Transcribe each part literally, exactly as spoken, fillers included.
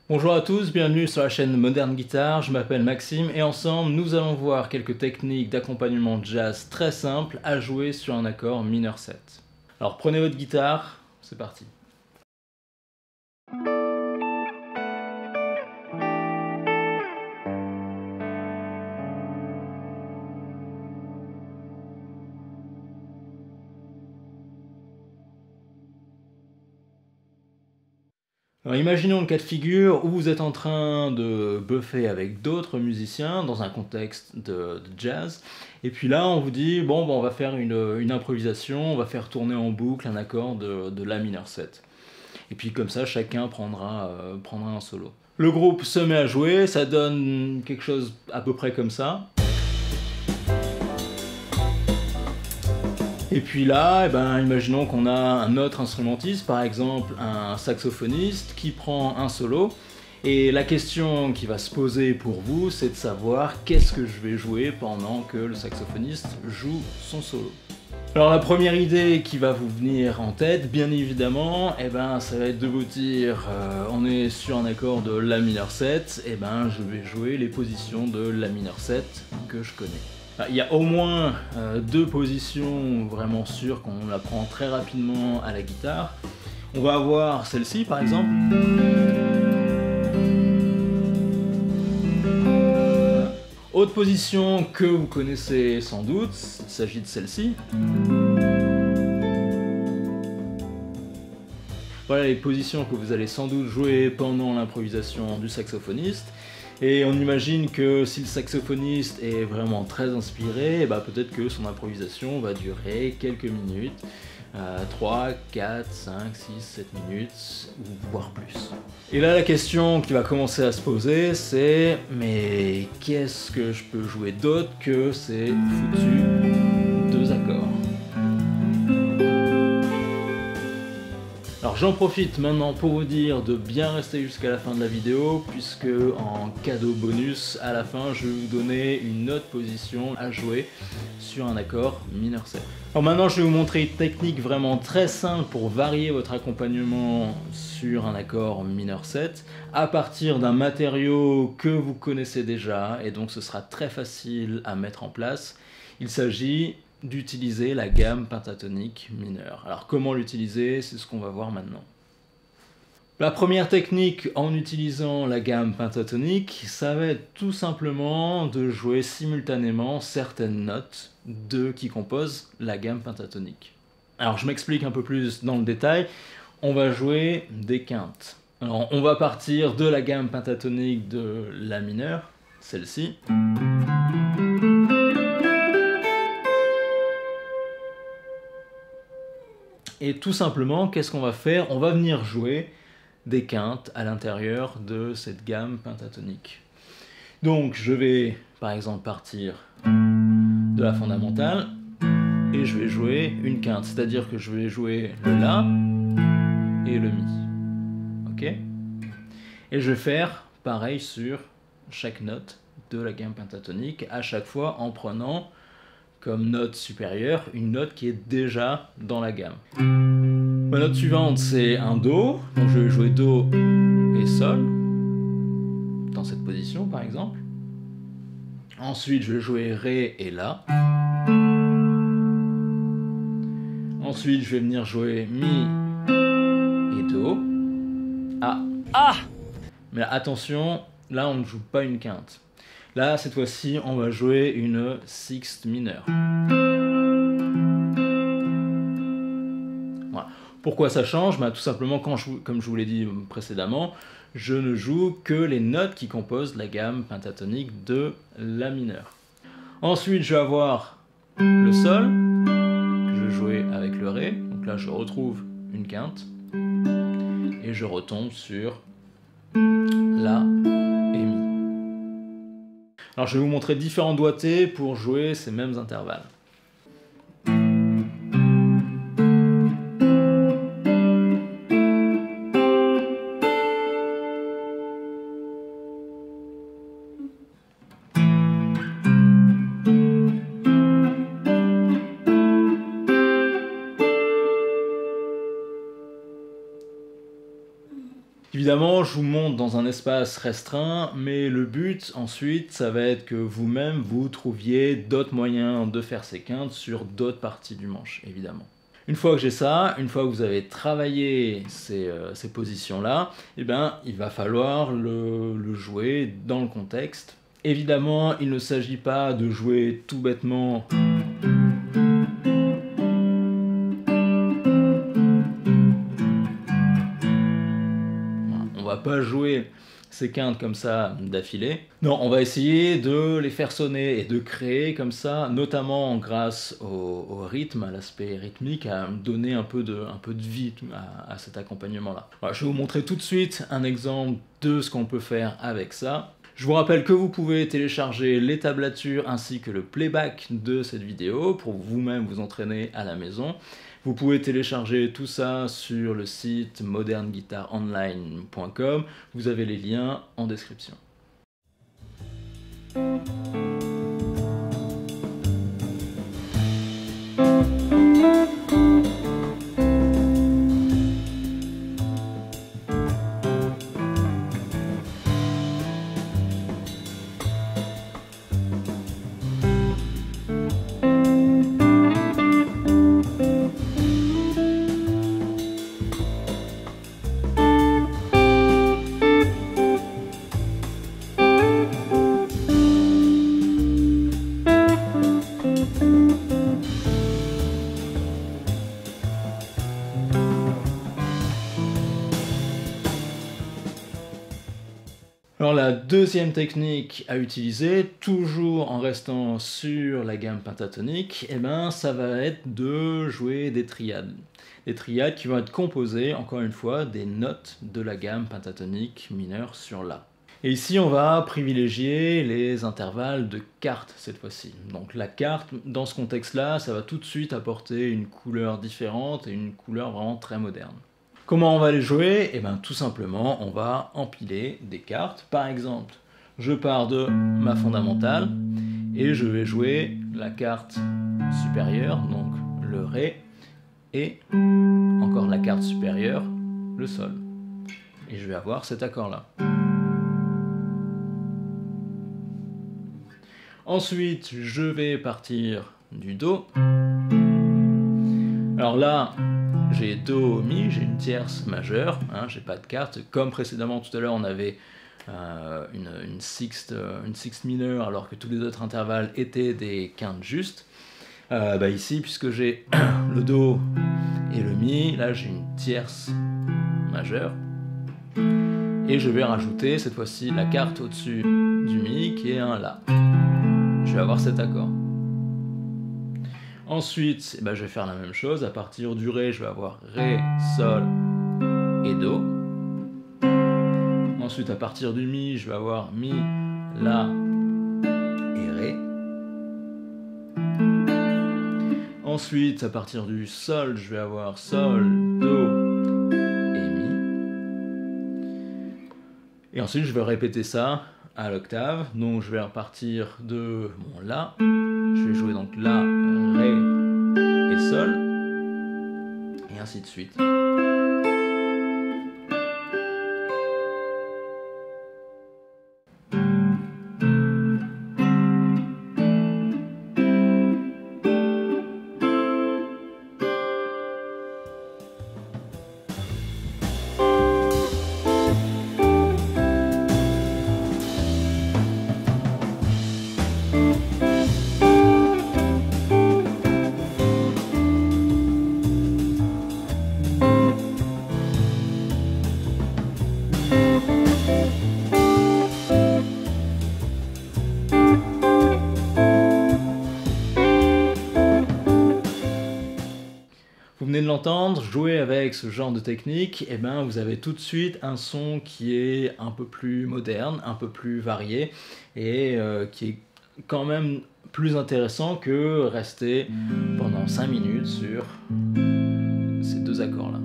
Bonjour à tous, bienvenue sur la chaîne Modern Guitar, je m'appelle Maxime et ensemble nous allons voir quelques techniques d'accompagnement jazz très simples à jouer sur un accord mineur sept. Alors prenez votre guitare, c'est parti. Alors imaginons le cas de figure où vous êtes en train de buffer avec d'autres musiciens dans un contexte de, de jazz, et puis là on vous dit bon, bon on va faire une, une improvisation, on va faire tourner en boucle un accord de, de la mineur sept. Et puis comme ça chacun prendra, euh, prendra un solo. Le groupe se met à jouer, ça donne quelque chose à peu près comme ça. Et puis là, eh ben, imaginons qu'on a un autre instrumentiste, par exemple un saxophoniste, qui prend un solo. Et la question qui va se poser pour vous, c'est de savoir qu'est-ce que je vais jouer pendant que le saxophoniste joue son solo. Alors la première idée qui va vous venir en tête, bien évidemment, eh ben, ça va être de vous dire, euh, on est sur un accord de la mineur sept, et eh ben, je vais jouer les positions de la mineur sept que je connais. Il y a au moins euh, deux positions vraiment sûres qu'on apprend très rapidement à la guitare. On va avoir celle-ci par exemple. Autre position que vous connaissez sans doute, il s'agit de celle-ci. Voilà les positions que vous allez sans doute jouer pendant l'improvisation du saxophoniste. Et on imagine que si le saxophoniste est vraiment très inspiré, eh ben peut-être que son improvisation va durer quelques minutes, euh, trois, quatre, cinq, six, sept minutes, voire plus. Et là la question qui va commencer à se poser c'est mais qu'est-ce que je peux jouer d'autre que ces foutus deux accords? Alors j'en profite maintenant pour vous dire de bien rester jusqu'à la fin de la vidéo, puisque en cadeau bonus, à la fin, je vais vous donner une autre position à jouer sur un accord mineur sept. Alors maintenant, je vais vous montrer une technique vraiment très simple pour varier votre accompagnement sur un accord mineur sept à partir d'un matériau que vous connaissez déjà, et donc ce sera très facile à mettre en place. Il s'agit d'utiliser la gamme pentatonique mineure. Alors comment l'utiliser, c'est ce qu'on va voir maintenant. La première technique en utilisant la gamme pentatonique, ça va être tout simplement de jouer simultanément certaines notes de, qui composent la gamme pentatonique. Alors je m'explique un peu plus dans le détail, on va jouer des quintes. Alors on va partir de la gamme pentatonique de la mineure, celle-ci. Et tout simplement, qu'est-ce qu'on va faire? On va venir jouer des quintes à l'intérieur de cette gamme pentatonique. Donc je vais par exemple partir de la fondamentale et je vais jouer une quinte, c'est-à-dire que je vais jouer le La et le Mi. Ok? Et je vais faire pareil sur chaque note de la gamme pentatonique, à chaque fois en prenant comme note supérieure une note qui est déjà dans la gamme. Ma note suivante c'est un Do, donc je vais jouer Do et Sol, dans cette position par exemple. Ensuite je vais jouer Ré et La. Ensuite je vais venir jouer Mi et Do. Ah, ah Mais là, attention, là on ne joue pas une quinte. Là, cette fois-ci, on va jouer une sixte mineure. Voilà. Pourquoi ça change? Bah, tout simplement, quand je, comme je vous l'ai dit précédemment, je ne joue que les notes qui composent la gamme pentatonique de la mineure. Ensuite, je vais avoir le Sol, que je vais jouer avec le Ré. Donc là, je retrouve une quinte. Et je retombe sur La et Mi. Alors je vais vous montrer différents doigtés pour jouer ces mêmes intervalles. Évidemment, je vous montre dans un espace restreint, mais le but ensuite, ça va être que vous-même, vous trouviez d'autres moyens de faire ces quintes sur d'autres parties du manche, évidemment. Une fois que j'ai ça, une fois que vous avez travaillé ces, euh, ces positions-là, eh ben, il va falloir le, le jouer dans le contexte. Évidemment, il ne s'agit pas de jouer tout bêtement on va pas jouer ces quintes comme ça d'affilée. Non, on va essayer de les faire sonner et de créer comme ça, notamment grâce au, au rythme, à l'aspect rythmique, à donner un peu de, un peu de vie à, à cet accompagnement-là. Voilà, je vais vous montrer tout de suite un exemple de ce qu'on peut faire avec ça. Je vous rappelle que vous pouvez télécharger les tablatures ainsi que le playback de cette vidéo pour vous-même vous entraîner à la maison. Vous pouvez télécharger tout ça sur le site modern guitar online point com. Vous avez les liens en description. Alors la deuxième technique à utiliser, toujours en restant sur la gamme pentatonique, eh ben, ça va être de jouer des triades. Des triades qui vont être composées, encore une fois, des notes de la gamme pentatonique mineure sur La. Et ici, on va privilégier les intervalles de quarte cette fois-ci. Donc la quarte, dans ce contexte-là, ça va tout de suite apporter une couleur différente et une couleur vraiment très moderne. Comment on va les jouer? Eh bien tout simplement, on va empiler des cartes. Par exemple, je pars de ma fondamentale et je vais jouer la carte supérieure, donc le Ré, et encore la carte supérieure, le Sol. Et je vais avoir cet accord-là. Ensuite, je vais partir du Do. Alors là, j'ai Do, Mi, j'ai une tierce majeure, hein, j'ai pas de carte. Comme précédemment tout à l'heure, on avait euh, une, une, sixte, une sixte mineure alors que tous les autres intervalles étaient des quintes justes. Euh, bah ici, puisque j'ai le Do et le Mi, là j'ai une tierce majeure. Et je vais rajouter cette fois-ci la carte au-dessus du Mi qui est un La. Je vais avoir cet accord. Ensuite, eh ben, je vais faire la même chose. À partir du Ré, je vais avoir Ré, Sol et Do. Ensuite, à partir du Mi, je vais avoir Mi, La et Ré. Ensuite, à partir du Sol, je vais avoir Sol, Do et Mi. Et ensuite, je vais répéter ça à l'octave. Donc, je vais repartir de mon La. Je vais jouer donc La, Ré et Sol, et ainsi de suite. Vous venez de l'entendre, jouer avec ce genre de technique, eh ben, vous avez tout de suite un son qui est un peu plus moderne, un peu plus varié, et euh, qui est quand même plus intéressant que rester pendant cinq minutes sur ces deux accords-là.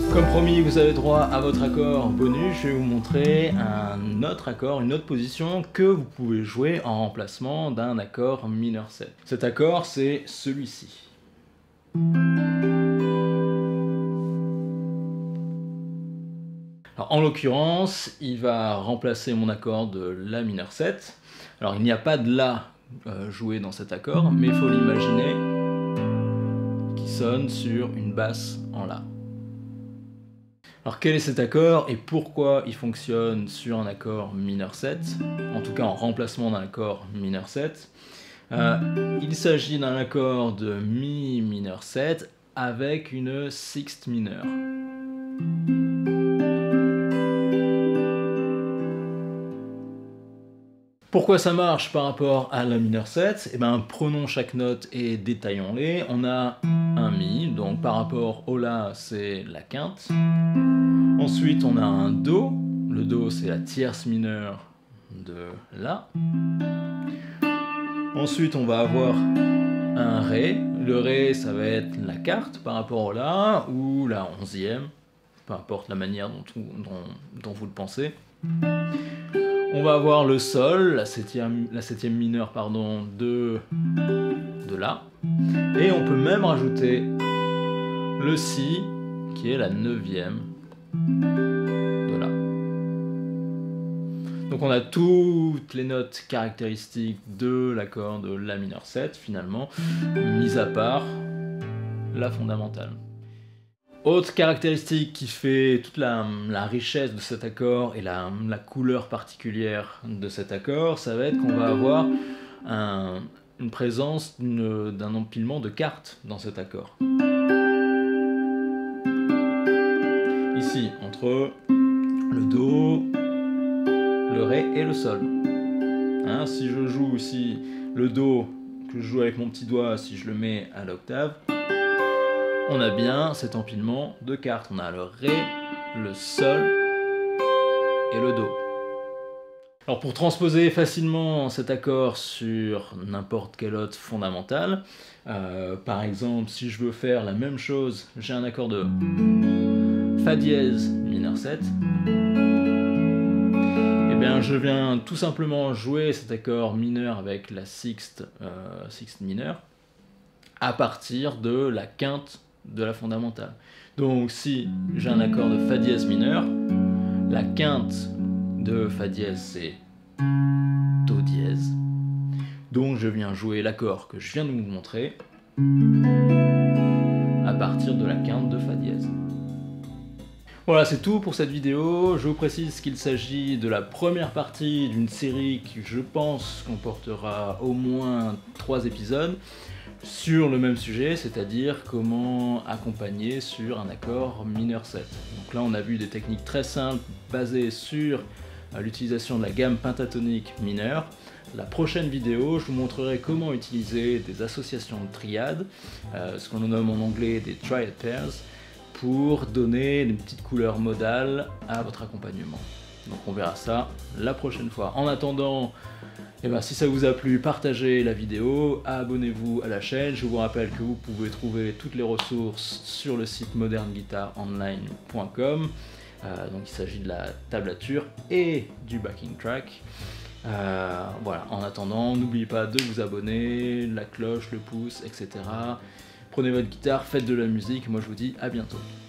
Comme promis, vous avez droit à votre accord bonus. Je vais vous montrer un autre accord, une autre position que vous pouvez jouer en remplacement d'un accord mineur sept. Cet accord, c'est celui-ci. Alors, en l'occurrence, il va remplacer mon accord de La mineur sept. Alors, il n'y a pas de La euh, joué dans cet accord, mais il faut l'imaginer qui sonne sur une basse en La. Alors, quel est cet accord et pourquoi il fonctionne sur un accord mineur sept, en tout cas en remplacement d'un accord mineur sept? euh, Il s'agit d'un accord de Mi mineur sept avec une sixte mineure. Pourquoi ça marche par rapport à la mineur sept? Eh ben, prenons chaque note et détaillons-les. On a un Mi, donc par rapport au La, c'est la quinte. Ensuite, on a un Do. Le Do, c'est la tierce mineure de La. Ensuite, on va avoir un Ré. Le Ré, ça va être la quarte par rapport au La, ou la onzième, peu importe la manière dont, dont, dont vous le pensez. On va avoir le Sol, la septième, la septième mineure pardon, de, de La. Et on peut même rajouter le Si, qui est la neuvième de La. Donc on a toutes les notes caractéristiques de l'accord de La mineur sept, finalement, mis à part la fondamentale. Autre caractéristique qui fait toute la, la richesse de cet accord et la, la couleur particulière de cet accord, ça va être qu'on va avoir un, une présence d'un empilement de quartes dans cet accord. Ici, entre le Do, le Ré et le Sol. Hein, si je joue aussi le Do, que je joue avec mon petit doigt, si je le mets à l'octave, on a bien cet empilement de quartes. On a le Ré, le Sol et le Do. Alors pour transposer facilement cet accord sur n'importe quelle note fondamentale, euh, par exemple si je veux faire la même chose, j'ai un accord de Fa dièse mineur sept, et bien je viens tout simplement jouer cet accord mineur avec la sixte, euh, sixte mineure à partir de la quinte de la fondamentale. Donc si j'ai un accord de Fa dièse mineur, la quinte de Fa dièse c'est Do dièse. Donc je viens jouer l'accord que je viens de vous montrer à partir de la quinte de Fa dièse. Voilà, c'est tout pour cette vidéo. Je vous précise qu'il s'agit de la première partie d'une série qui, je pense, comportera au moins trois épisodes sur le même sujet, c'est-à-dire comment accompagner sur un accord mineur sept. Donc là, on a vu des techniques très simples basées sur l'utilisation de la gamme pentatonique mineure. La prochaine vidéo, je vous montrerai comment utiliser des associations de triades, euh, ce qu'on nomme en anglais des triad pairs, pour donner une petite couleur modale à votre accompagnement. Donc on verra ça la prochaine fois. En attendant, eh ben, si ça vous a plu, partagez la vidéo, abonnez-vous à la chaîne. Je vous rappelle que vous pouvez trouver toutes les ressources sur le site modern guitar online point com. Euh, donc il s'agit de la tablature et du backing track. Euh, voilà, en attendant, n'oubliez pas de vous abonner, la cloche, le pouce, et cetera. Prenez votre guitare, faites de la musique, moi je vous dis à bientôt.